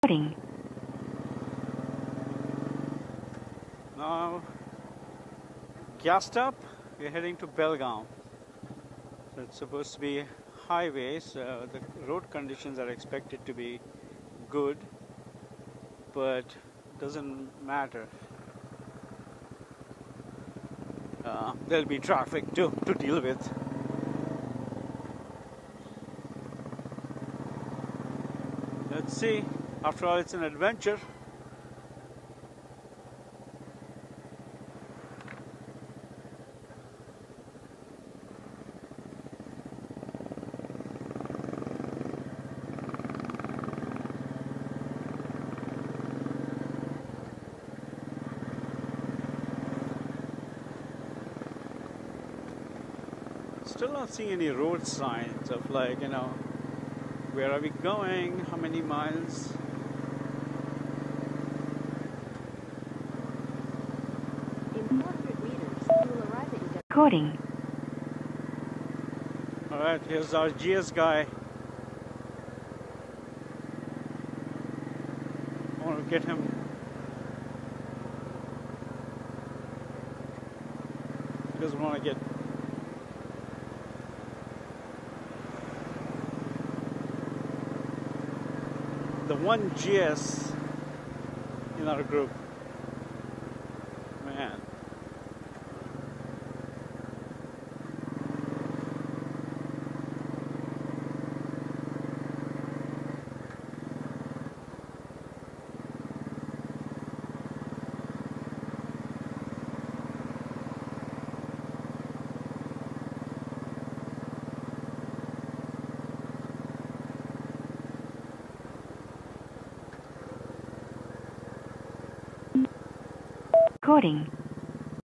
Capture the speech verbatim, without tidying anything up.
Recording. Now, gassed up, we're heading to Belgaum. So it's supposed to be highway, so the road conditions are expected to be good, but doesn't matter. Uh, there'll be traffic too to deal with. Let's see. After all, it's an adventure. Still not seeing any road signs of, like, you know, where are we going, how many miles. In four hundred meters, you will arrive at your recording. Alright, here's our G S guy. I want to get him. He doesn't want to get the one G S in our group. Man. Recording.